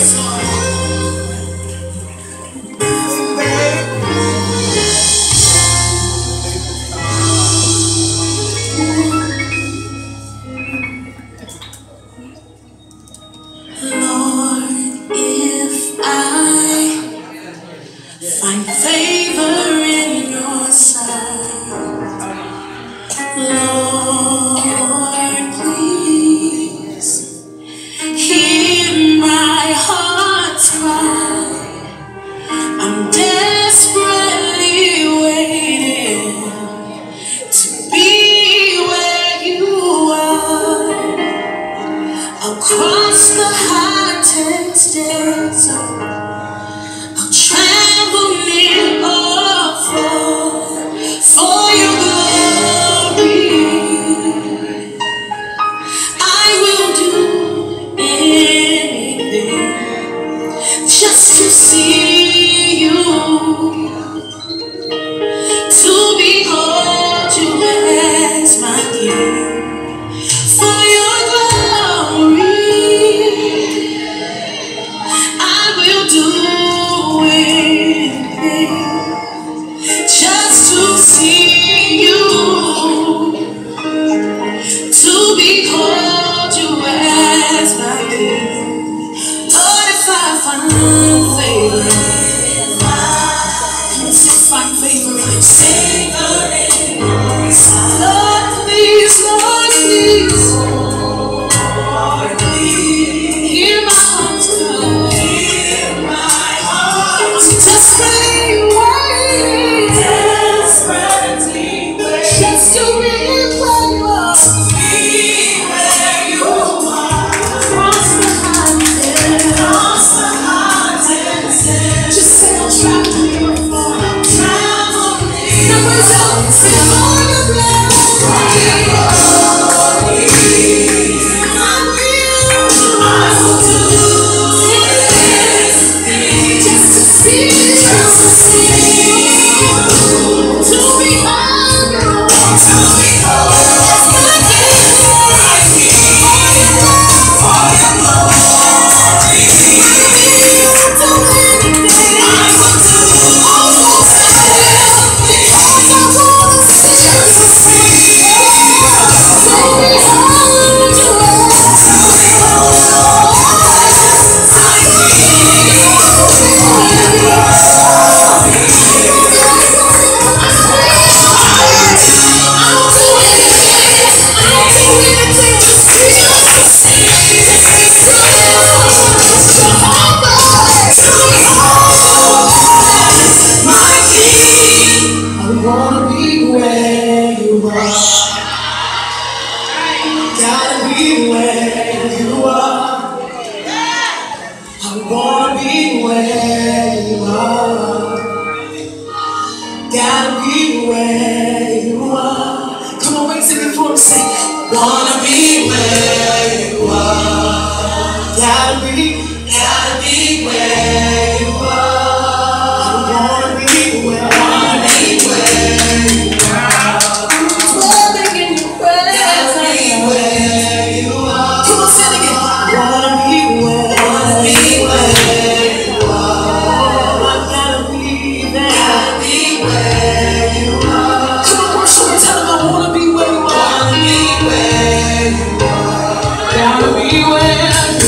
Find favor in your sight, Lord, please hear my heart's cry. I'm desperately waiting to be where you are, across the hottest desert. Travel near or far for your glory. I will do anything just to see you, to behold you as my King. For your glory, I will do just to see you, to behold you as my King. Lord, if I find favor, find favor in your sight. Lord, please, Lord, please, Lord, please, hear my heart's cry. Hear my heart's desperately just to be where you are, across the hottest, just say I'll travel near far. Numbers up, say for your glory, I will do anything just to see you, to be wanna be where you are. Gotta be where you are. Wanna be where you are. Dwelling in your presence. Gotta be where you are. Come on, sing it again. Wanna be where you are. I gotta be there. Gotta be where you are. Come on, worship and tell them I wanna be where you are. Gotta be where you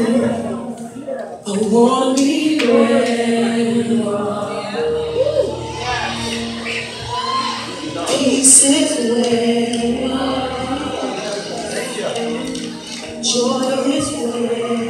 I wanna be where you are. Peace is where you are. Joy is where